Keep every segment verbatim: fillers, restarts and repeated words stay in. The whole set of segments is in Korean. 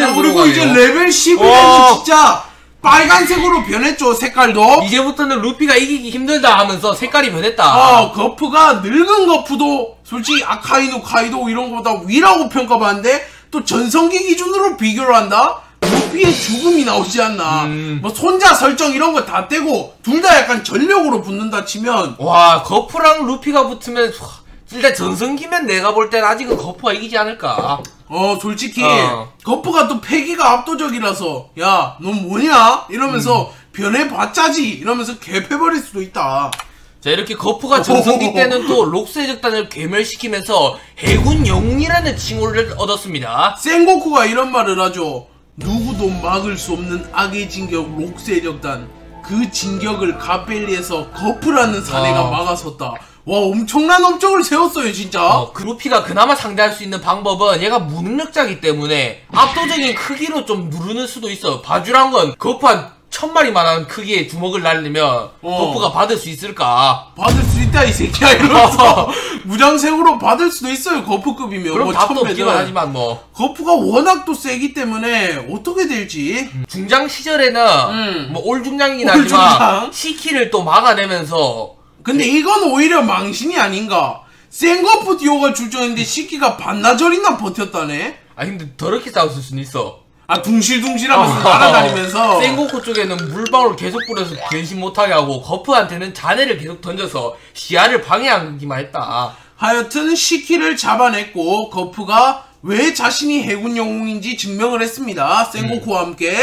자, 그리고 이제 레벨 십일에는 어. 진짜 빨간색으로 변했죠, 색깔도. 이제부터는 루피가 이기기 힘들다 하면서 색깔이 변했다. 어, 거프가 늙은 거프도 솔직히 아카이누, 카이도 이런 거보다 위라고 평가받는데 또 전성기 기준으로 비교를 한다? 루피의 죽음이 나오지 않나. 음. 뭐 손자 설정 이런 거 다 떼고 둘 다 약간 전력으로 붙는다 치면 와, 거프랑 루피가 붙으면 일단 전성기면 내가 볼 땐 아직은 거프가 이기지 않을까. 어, 솔직히 어. 거프가 또 패기가 압도적이라서 야, 넌 뭐냐? 이러면서 음. 변해봤자지 이러면서 개패버릴 수도 있다. 자, 이렇게 거프가 전성기 때는 또 록스의 적단을 괴멸시키면서 해군 영웅이라는 칭호를 얻었습니다. 센고쿠가 이런 말을 하죠. 누구도 막을 수 없는 악의 진격 록스의 적단, 그 진격을 가벨리에서 거프라는 사내가 어. 막아섰다. 와, 엄청난 업적을 세웠어요 진짜. 어, 그 루피가 그나마 상대할 수 있는 방법은 얘가 무능력자이기 때문에 압도적인 크기로 좀 누르는 수도 있어. 봐주란 건 거프 한 천 마리만한 크기의 주먹을 날리면 어. 거프가 받을 수 있을까? 받을 수 있다 이 새끼야 이러면서 무장색으로 받을 수도 있어요. 거프급이면. 그럼 뭐 답도 없기만 하지만 뭐 거프가 워낙 또 세기 때문에 어떻게 될지. 음. 중장 시절에는 음. 뭐 올중장이긴 하지만 시키를 또 막아내면서. 근데 그... 이건 오히려 망신이 아닌가. 센거프 듀오가 출전했는데 시키가 반나절이나 버텼다네. 아 근데 더럽게 싸웠을 수는 있어. 아, 둥실둥실하면서 날아다니면서 센고쿠 쪽에는 물방울 계속 뿌려서 변신 못하게 하고 거프한테는 잔해를 계속 던져서 시야를 방해하기만 했다. 하여튼 시키를 잡아냈고 거프가 왜 자신이 해군 영웅인지 증명을 했습니다. 센고쿠와 음. 함께.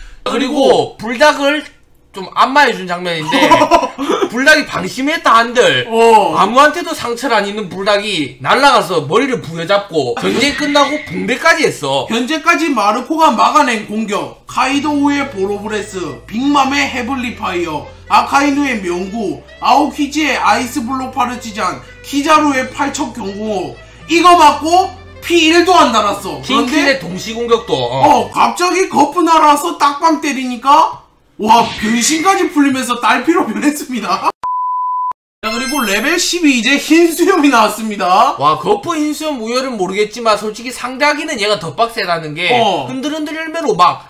그리고 불닭을 좀 안마해준 장면인데 불닭이 방심했다 한들 어. 아무한테도 상처를 안 입는 불닭이 날아가서 머리를 부여잡고 전쟁 끝나고 붕대까지 했어. 현재까지 마르코가 막아낸 공격, 카이도우의 보로브레스, 빅맘의 헤블리 파이어, 아카이누의 명구, 아오키지의 아이스 블록 파르치잔, 키자루의 팔척 경공호, 이거 맞고 피 일도 안 달았어. 킹킬의 동시 공격도 어. 어 갑자기 거프 날아서 딱밤 때리니까 와, 변신까지 풀리면서 딸피로 변했습니다. 자, 그리고 레벨 십이 이제 흰수염이 나왔습니다. 와, 거프 흰수염 우열은 모르겠지만 솔직히 상대하기는 얘가 더 빡세다는 게 어. 흔들흔들 열매로 막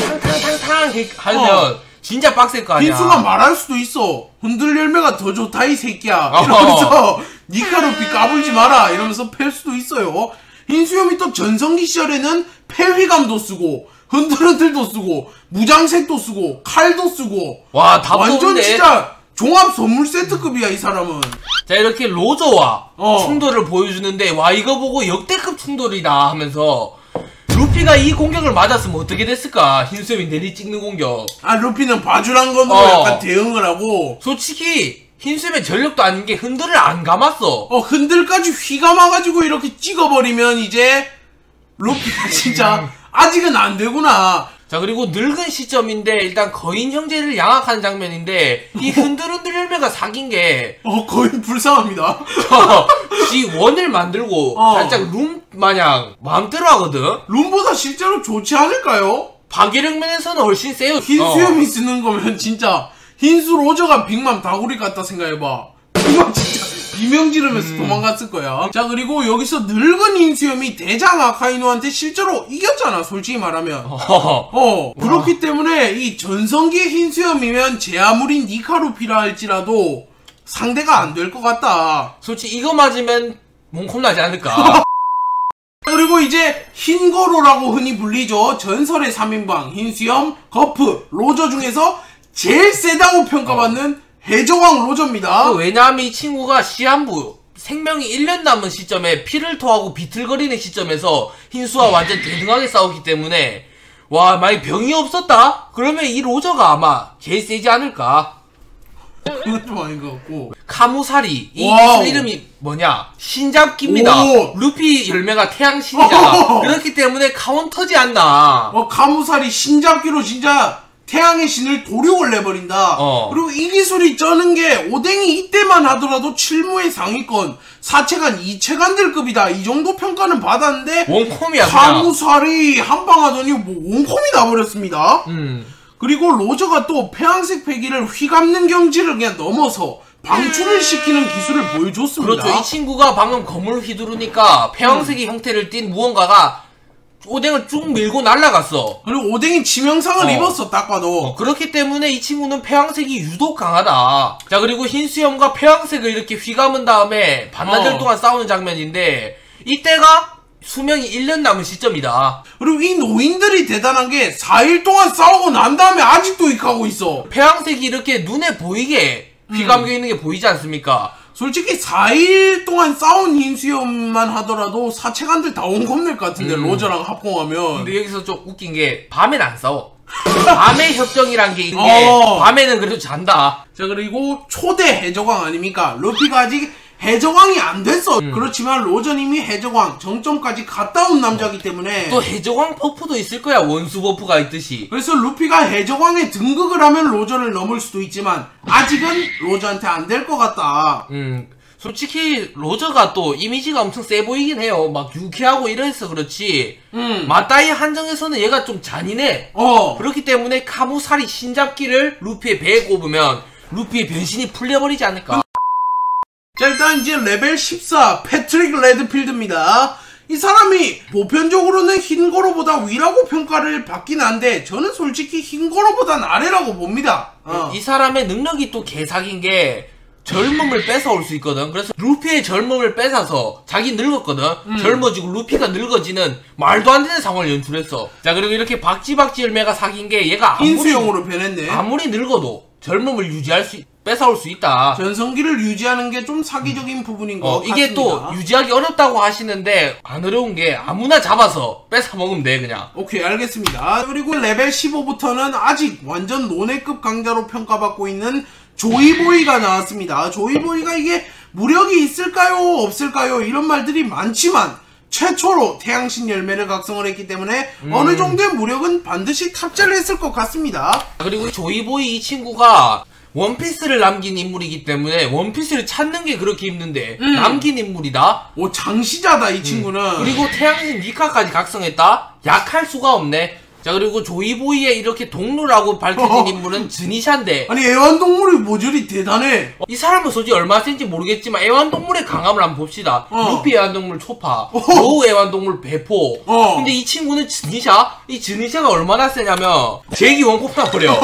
탕탕탕탕 하면 어. 진짜 빡셀 거 아니야. 흰수가 말할 수도 있어. 흔들 열매가 더 좋다 이 새끼야 이러면서 어. 니카루피 까불지 마라 이러면서 팰 수도 있어요. 흰수염이 또 전성기 시절에는 패휘감도 쓰고 흔들흔들도 쓰고 무장색도 쓰고 칼도 쓰고 와, 다 완전 뽑는데? 진짜 종합 선물 세트급이야 이 사람은. 자, 이렇게 로저와 어. 충돌을 보여주는데 와, 이거 보고 역대급 충돌이다 하면서 루피가 이 공격을 맞았으면 어떻게 됐을까? 흰수염이 내리 찍는 공격. 아, 루피는 봐주란 건으로 어. 약간 대응을 하고. 솔직히 흰수염의 전력도 아닌 게 흔들을 안 감았어. 어, 흔들까지 휘감아가지고 이렇게 찍어버리면 이제 루피가 진짜 아직은 안 되구나. 자, 그리고 늙은 시점인데 일단 거인 형제를 양악하는 장면인데 이 흔들흔들 열매가 사귄 게 어, 거인 불쌍합니다. 지 원을 만들고 어. 살짝 룸 마냥 마음대로 하거든. 룸보다 실제로 좋지 않을까요? 파괴력면에서는 훨씬 세요. 흰수염이 어. 쓰는 거면 진짜 흰수 로저가 빅맘 다구리 같다 생각해봐. 빅맘 진짜 비명 지르면서 음. 도망갔을 거야. 자, 그리고 여기서 늙은 흰수염이 대장 아카이누한테 실제로 이겼잖아, 솔직히 말하면. 어, 그렇기 때문에 이 전성기의 흰수염이면 제 아무리 니카루피라 할지라도 상대가 안 될 것 같다. 솔직히 이거 맞으면 몸컵 나지 않을까. 그리고 이제 흰고로라고 흔히 불리죠. 전설의 삼 인방 흰수염, 거프, 로저 중에서 제일 세다고 평가받는 어. 해적왕 로저입니다. 왜냐하면 이 친구가 시한부 생명이 일 년 남은 시점에 피를 토하고 비틀거리는 시점에서 흰수와 완전 대등하게 싸웠기 때문에 와, 만약 병이 없었다? 그러면 이 로저가 아마 제일 세지 않을까. 그건 좀 아닌 것 같고. 카무사리, 이 기술 이름이 뭐냐? 신잡기입니다. 오. 루피 열매가 태양신이잖아. 그렇기 때문에 카운터지 않나. 어, 카무사리 신잡기로 진짜 태양의 신을 도륙을 내버린다. 어. 그리고 이 기술이 쩌는 게 오뎅이 이때만 하더라도 칠무의 상위권, 사체간 이체간들급이다. 이 정도 평가는 받았는데 원콤이야. 카무사리 한방 하더니 뭐 원콤이 나버렸습니다. 음. 그리고 로저가 또 폐양색 패기를 휘감는 경지를 그냥 넘어서 방출을 시키는 기술을 보여줬습니다. 그렇죠. 이 친구가 방금 검을 휘두르니까 폐양색의 음. 형태를 띤 무언가가 오뎅을 쭉 밀고 날아갔어. 그리고 오뎅이 치명상을 어. 입었어, 딱 봐도. 어, 그렇기 때문에 이 친구는 폐왕색이 유독 강하다. 자, 그리고 흰수염과 폐왕색을 이렇게 휘감은 다음에 반나절 어. 동안 싸우는 장면인데 이때가 수명이 일 년 남은 시점이다. 그리고 이 노인들이 대단한 게 사 일 동안 싸우고 난 다음에 아직도 익하고 있어. 폐왕색이 이렇게 눈에 보이게 휘감겨 있는 게 보이지 않습니까? 솔직히 사 일 동안 싸운 흰수염만 하더라도 사체관들 다 옹겁낼 것 같은데, 음. 로저랑 합공하면. 근데 여기서 좀 웃긴 게 밤엔 안 싸워. 밤의 협정이란 게 있는 게 어. 밤에는 그래도 잔다. 자, 그리고 초대 해적왕 아닙니까? 루피가 아직 해적왕이 안 됐어. 음. 그렇지만 로저님이 해적왕 정점까지 갔다 온 남자이기 때문에 또 해적왕 버프도 있을 거야. 원수 버프가 있듯이. 그래서 루피가 해적왕에 등극을 하면 로저를 넘을 수도 있지만 아직은 로저한테 안 될 것 같다. 음, 솔직히 로저가 또 이미지가 엄청 세 보이긴 해요. 막 유쾌하고 이래서 그렇지. 음. 맞다이 한정에서는 얘가 좀 잔인해. 어. 그렇기 때문에 카무사리 신잡기를 루피의 배에 꼽으면 루피의 변신이 풀려버리지 않을까. 자, 일단 이제 레벨 십사 패트릭 레드필드입니다. 이 사람이 보편적으로는 흰고로보다 위라고 평가를 받긴 한데 저는 솔직히 흰고로보단 아래라고 봅니다. 어. 이 사람의 능력이 또 개사긴 게 젊음을 뺏어올 수 있거든. 그래서 루피의 젊음을 뺏어서 자기 늙었거든. 음. 젊어지고 루피가 늙어지는 말도 안 되는 상황을 연출했어. 자, 그리고 이렇게 박지박지 열매가 사귄 게 얘가 아무리, 흰수용으로 변했네. 아무리 늙어도 젊음을 유지할 수, 뺏어올 수 있다. 전성기를 유지하는 게 좀 사기적인 부분인 것 어, 같습니다. 이게 또 유지하기 어렵다고 하시는데 안 어려운 게 아무나 잡아서 뺏어 먹으면 돼 그냥. 오케이, 알겠습니다. 그리고 레벨 십오부터는 아직 완전 논외급 강자로 평가받고 있는 조이보이가 나왔습니다. 조이보이가 이게 무력이 있을까요? 없을까요? 이런 말들이 많지만 최초로 태양신 열매를 각성을 했기 때문에 음. 어느 정도의 무력은 반드시 탑재를 했을 것 같습니다. 그리고 조이보이 이 친구가 원피스를 남긴 인물이기 때문에 원피스를 찾는 게 그렇게 힘든데 음. 남긴 인물이다. 오, 장시자다 이 친구는. 음. 그리고 태양신 니카까지 각성했다? 약할 수가 없네. 자, 그리고 조이보이의 이렇게 동료라고 밝혀진 어. 인물은 즈니샤인데 아니, 애완동물이 모조리 대단해. 이 사람은 솔직히 얼마 센지 모르겠지만 애완동물의 강함을 한번 봅시다. 어. 루피 애완동물 초파, 어. 로우 애완동물 배포. 어. 근데 이 친구는 즈니샤? 이 즈니샤가 얼마나 세냐면 제기 원콤 나버려.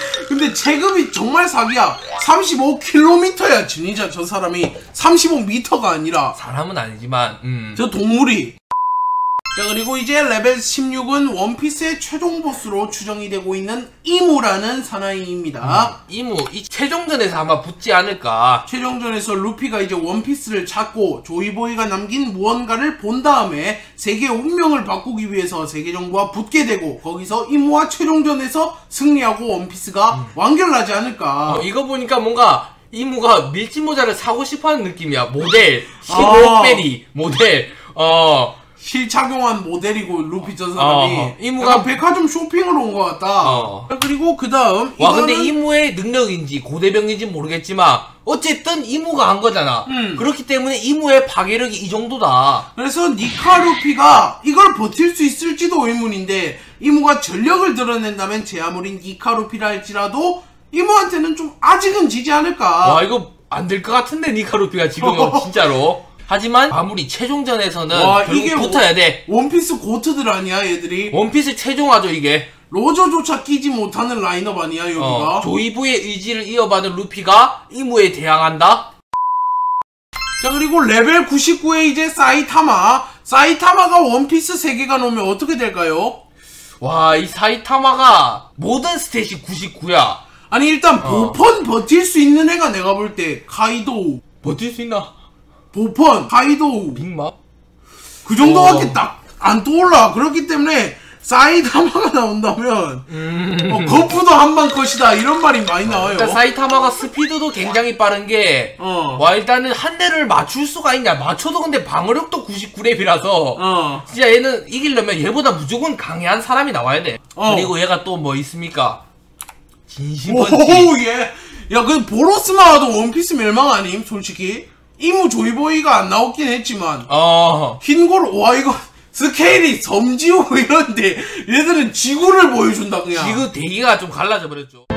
근데 체급이 정말 사기야. 삼십오 킬로미터야 진짜 저 사람이. 삼십오 미터가 아니라 사람은 아니지만 음. 저 동물이. 자, 그리고 이제 레벨 십육은 원피스의 최종 보스로 추정이 되고 있는 이무라는 사나이입니다. 음, 이무 이 최종전에서 아마 붙지 않을까. 최종전에서 루피가 이제 원피스를 찾고 조이보이가 남긴 무언가를 본 다음에 세계의 운명을 바꾸기 위해서 세계정부와 붙게 되고 거기서 이무와 최종전에서 승리하고 원피스가 음. 완결나지 않을까. 어, 이거 보니까 뭔가 이무가 밀짚모자를 사고 싶어하는 느낌이야. 모델 아. 십오 베리 모델 어 실착용한 모델이고 루피 저 사람이 어, 이무가- 약간 백화점 쇼핑을 온 것 같다. 어. 그리고 그 다음 와 근데 이무의 능력인지 고대병인지 모르겠지만 어쨌든 이무가 한 거잖아. 음. 그렇기 때문에 이무의 파괴력이 이 정도다. 그래서 니카 루피가 이걸 버틸 수 있을지도 의문인데 이무가 전력을 드러낸다면 제 아무리 니카 루피라 할지라도 이무한테는 좀 아직은 지지 않을까. 와 이거 안 될 것 같은데 니카루피가 지금은 진짜로. 하지만 아무리 최종전에서는 와, 결국 이게 붙어야 돼. 원피스 고트들 아니야 얘들이. 원피스 최종화죠 이게. 로저조차 끼지 못하는 라인업 아니야 여기가. 어, 조이부의 의지를 이어받은 루피가 이무에 대항한다? 자, 그리고 레벨 구십구에 이제 사이타마. 사이타마가 원피스 세계관 오면 어떻게 될까요? 와, 이 사이타마가 모든 스탯이 구십구야. 아니 일단 어. 보펀 버틸 수 있는 애가 내가 볼 때 카이도우. 버틸 수 있나? 보펀, 카이도우 빅마? 그 정도밖에 어. 딱 안 떠올라. 그렇기 때문에 사이타마가 나온다면 음. 어, 거푸도 한방 컷이다 이런 말이 많이 나와요. 일단 사이타마가 스피드도 굉장히 빠른 게, 어. 와, 일단은 한 대를 맞출 수가 있냐. 맞춰도 근데 방어력도 구십구 렙이라서, 어. 진짜 얘는 이기려면 얘보다 무조건 강해한 사람이 나와야 돼. 어. 그리고 얘가 또 뭐 있습니까? 진심펀치. 오호 예. 야, 그 보로스만 와도 원피스 멸망 아님? 솔직히 이무 조이보이가 안 나오긴 했지만 어. 흰골 와 이거 스케일이 섬지우 이런데 얘들은 지구를 보여준다 그냥. 지금 대기가 좀 갈라져 버렸죠.